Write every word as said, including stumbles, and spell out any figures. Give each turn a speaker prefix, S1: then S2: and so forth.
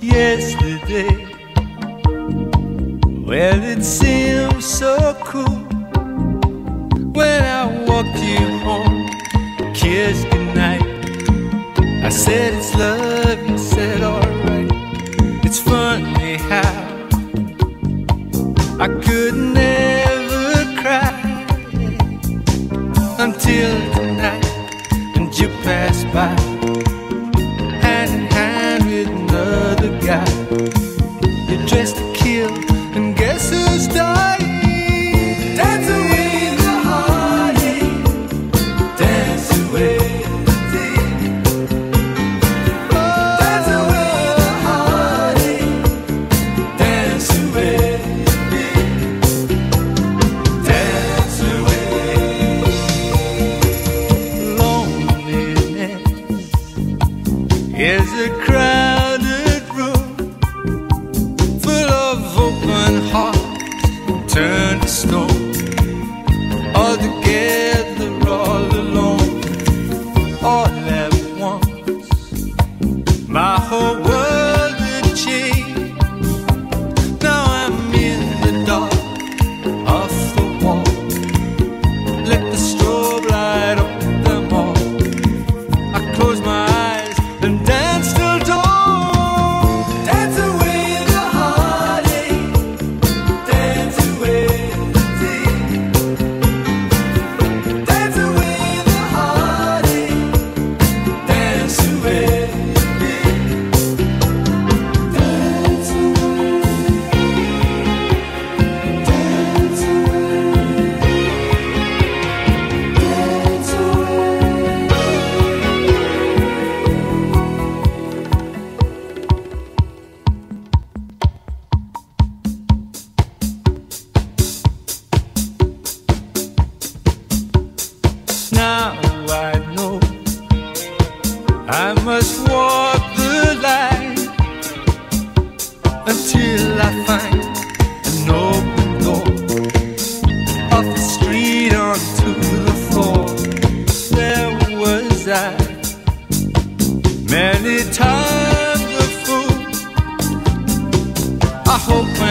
S1: yesterday. Well, it seemed so cool when I walked you home, kissed goodnight. I said it's love, you said alright. It's funny how I could never cry until tonight, and you passed by hand in hand with another guy. You're dressed to kill, and guess who's dying? Dance away the heartache, dance away the day. Oh, dance away the heartache, dance away the day. Dance away. Loneliness is a crowded room full of open hearts turned to stone, all together, all alone, all at once. My whole world had changed. Now I'm in the dark, off the wall. Let the strobe light up them all. I close my eyes and dance till dawn. Dance away the heartache, dance away the day. Dance away the heartache, dance away the day. Dance away, dance Now I know I must walk the line until I find an open door, off the street onto the floor. There was I, many times a fool. I hope when